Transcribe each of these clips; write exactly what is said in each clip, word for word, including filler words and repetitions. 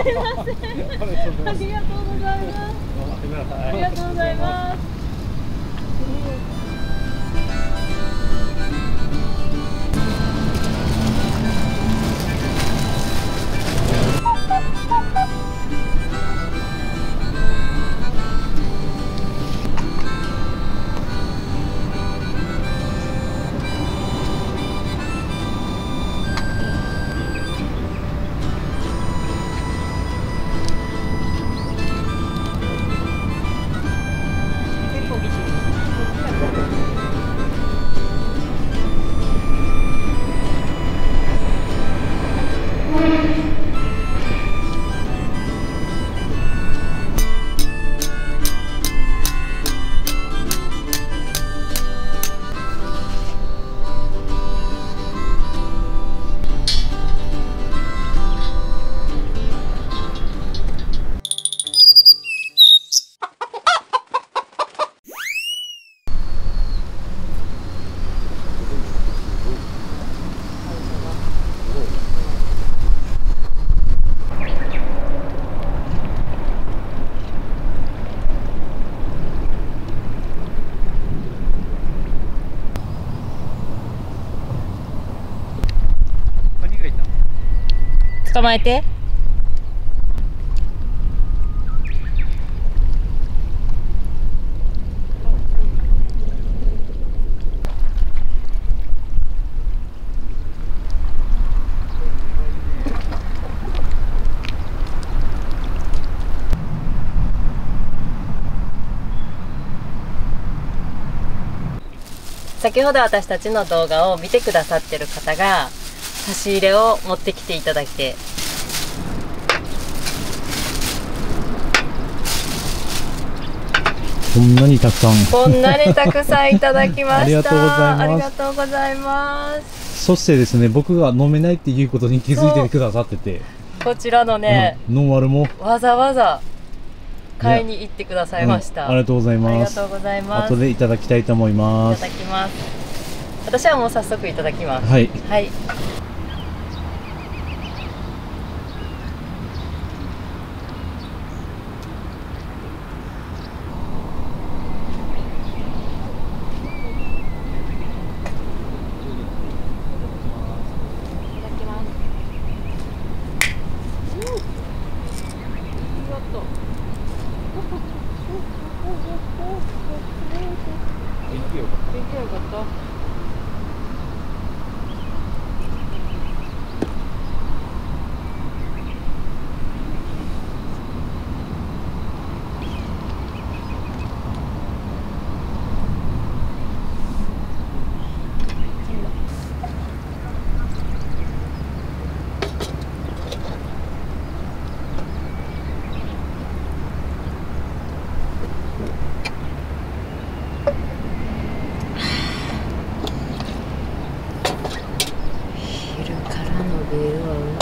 ありがとうございます。ありがとうございます。捕まえて。先ほど私たちの動画を見てくださってる方が差し入れを持ってきていただいて、 こんなにたくさんこんなにたくさんいただきました。 ありがとうございます。 ありがとうございます。 そしてですね、僕が飲めないっていうことに気づいてくださってて、 こちらのね、 うん、ノンアルもわざわざ買いに行ってくださいました、 うん、ありがとうございます。 ありがとうございます。 後でいただきたいと思います。 いただきます。私はもう早速いただきます。 はい、 はい。ビールはうまい。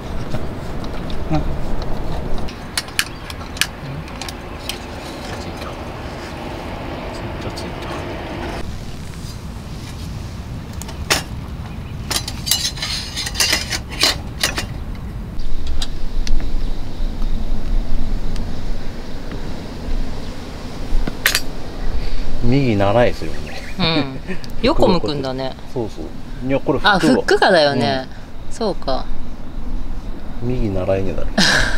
右習いするよね。 うん。横向くんだね。 そうそう。いやこれフックあ、フックがだよね。うん、そうか。 右習いになる。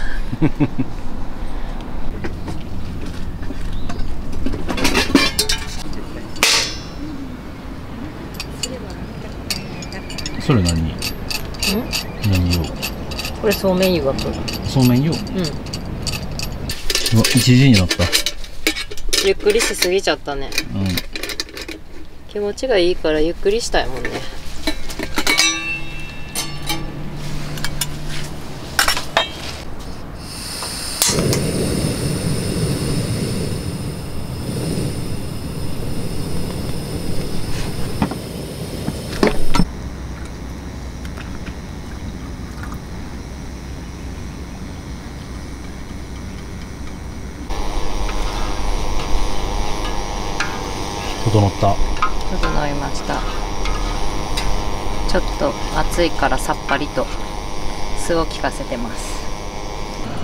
それ何？ん？何用？ これそうめん湯がく。 そうめん湯？うん。うわ、いちじになった。 ゆっくりしすぎちゃったね。うん。気持ちがいいからゆっくりしたいもんね。 整った。 整いました。ちょっと暑いからさっぱりと酢を効かせてます。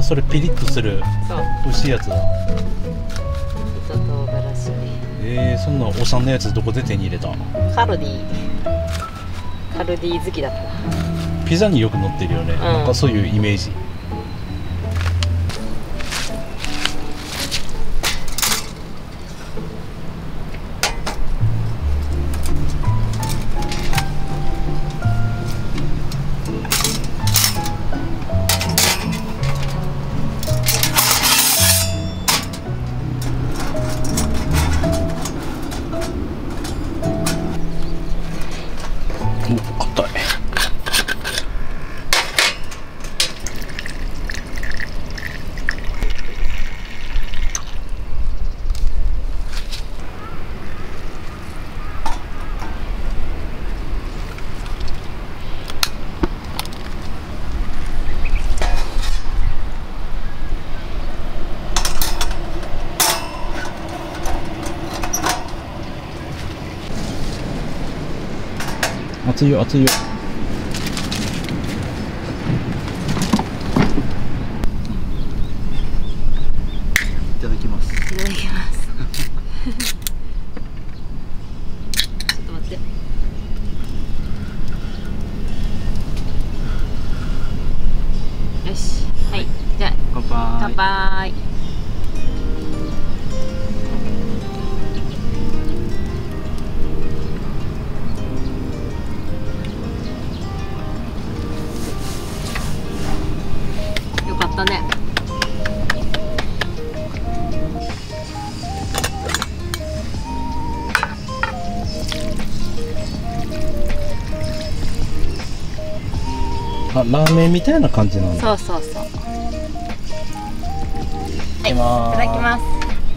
それピリッとするそう美味しいやつだ。 糸唐辛子。 えー、そんなお産のやつどこで手に入れた？ カルディカルディ好きだから。 ピザによく乗ってるよね、 んなんかそういうイメージ。お、硬い。熱いよ熱いよ。いただきます。 いただきますちょっと待って。よし、はい、じゃあ乾杯。 乾杯。よかったね。 あ、ラーメンみたいな感じなんだ。 そうそうそう。はい、いまーすただきます。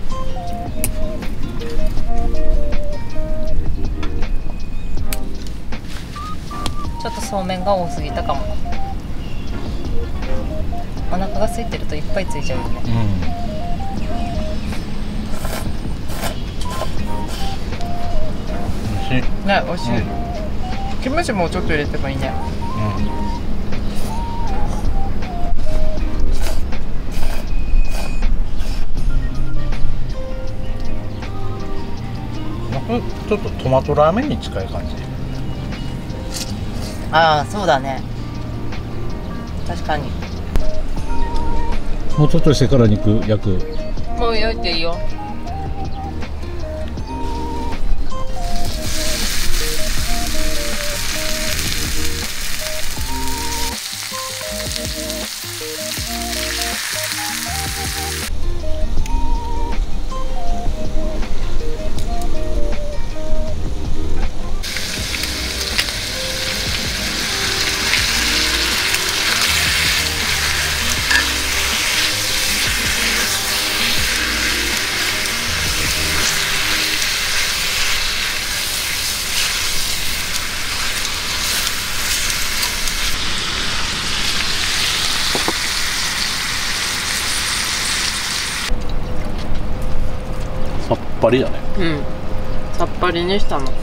ちょっとそうめんが多すぎたかも。お腹が空いてるといっぱいついちゃうよね。 うん。美味しい。 ね、美味しい。キムチもちょっと入れてもいいね。 なんかちょっとトマトラーメンに近い感じ。 ああ、そうだね。確かに。 もうちょっとしてから肉焼く。 もう焼いていいよ。 さっぱりだね。 うん。さっぱりにしたの。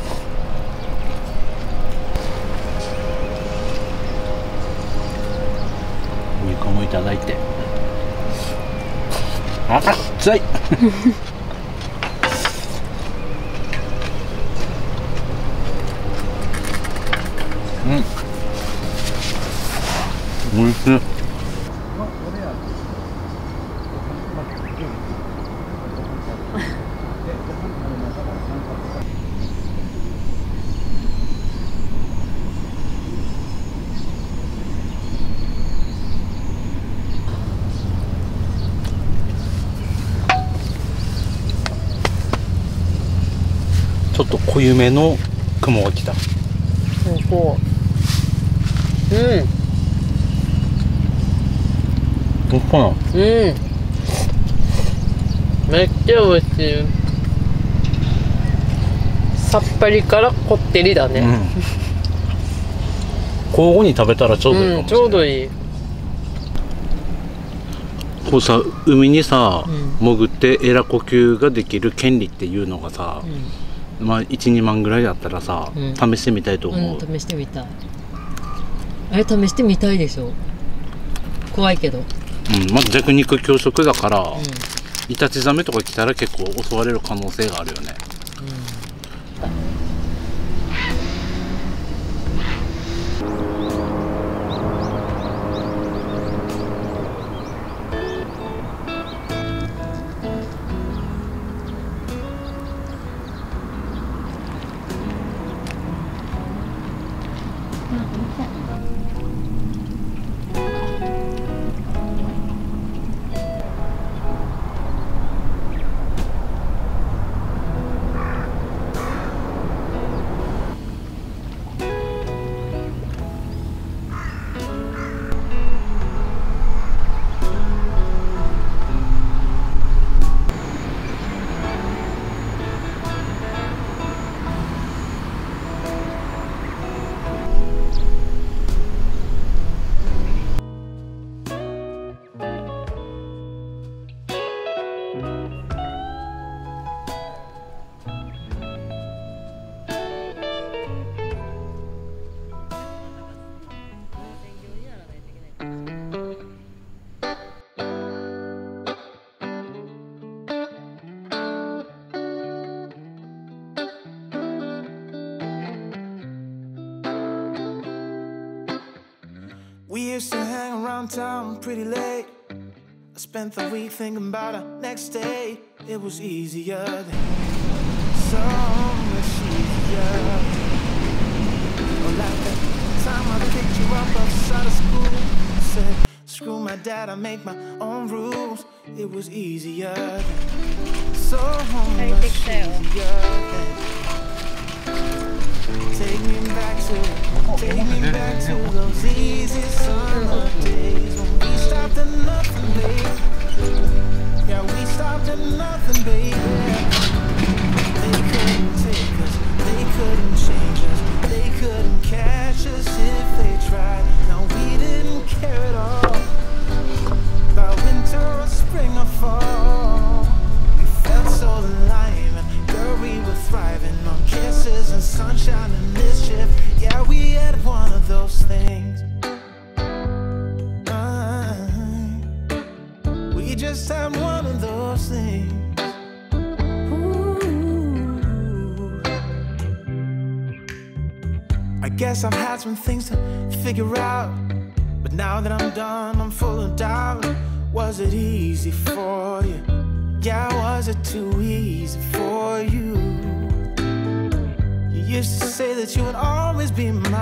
ウイカもいただいて。あ、熱い。うん。おいしい。ちょっと濃ゆめの雲が来た。 そうこう。うん。 どうかな。 うん。めっちゃ美味しい。さっぱりからこってりだね。 うん。交互に食べたらちょうどいいかうん、 もしれない。 ちょうどいい。 こうさ、海にさ、 うん潜ってエラ呼吸ができる権利っていうのがさ、 うん。 まあいち、にまんぐらいだったらさ、 うん試してみたいと思う。 うん、試してみたい。あれ試してみたいでしょ。怖いけど。 うん、まず弱肉強食だから、うん、イタチザメとか来たら結構襲われる可能性があるよね。 We used to hang around town pretty late. I spent the week thinking about our next day. It was easier then, so much easier. Oh, like that time I picked you up outside of school. Said, screw my dad, I make my own rules. It was easier then, so much easier then. Take me back to, take me back to those easy summer days when we stopped at nothing, babe. Yeah, we stopped at nothing, baby. They couldn't take us, they couldn't change us, they couldn't catch us if they tried. No, we didn't care at all about winter or spring or fall. We felt so alive, and girl, we were thriving on kisses and sunshine and mischief. Yeah, we had one of those things. Uh, we just had one of those things. Ooh. I guess I've had some things to figure out, but now that I'm done, I'm full of doubt. Was it easy for you? Yeah, was it too easy for you? You used to say that you would always be mine.